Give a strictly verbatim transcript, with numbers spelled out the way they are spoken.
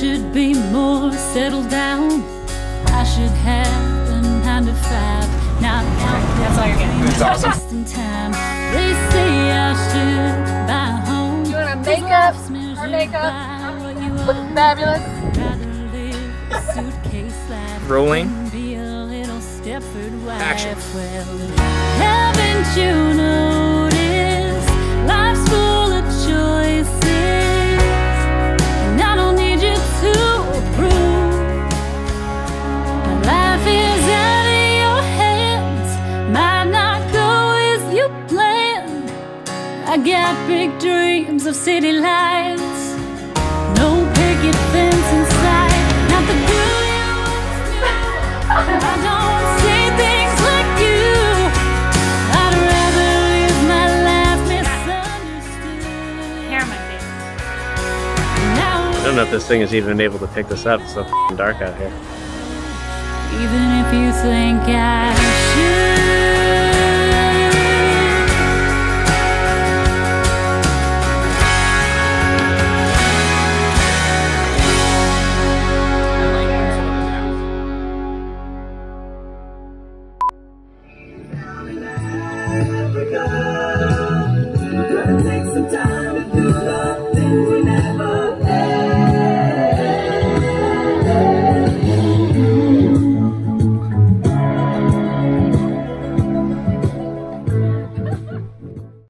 should be more settled down. I should have a nine to five. Not now. That's all you're getting. That's awesome. Just in time. They say I should buy a home. You want to makeup? Her makeup? Looking fabulous. Rolling. Stepford wife. Action. Well, haven't you noticed life's full of choices? And I don't need you to approve. My life is out of your hands. Might not go as you planned. I got big dreams of city lights. No picket fence inside. Not the girl you once knew. I don't say things like you. I'd rather live my life misunderstood. Hair my face. Now, I don't know if this thing is even able to pick this up. It's so f***ing dark out here. even if you think I should. We're gonna take some time to do love.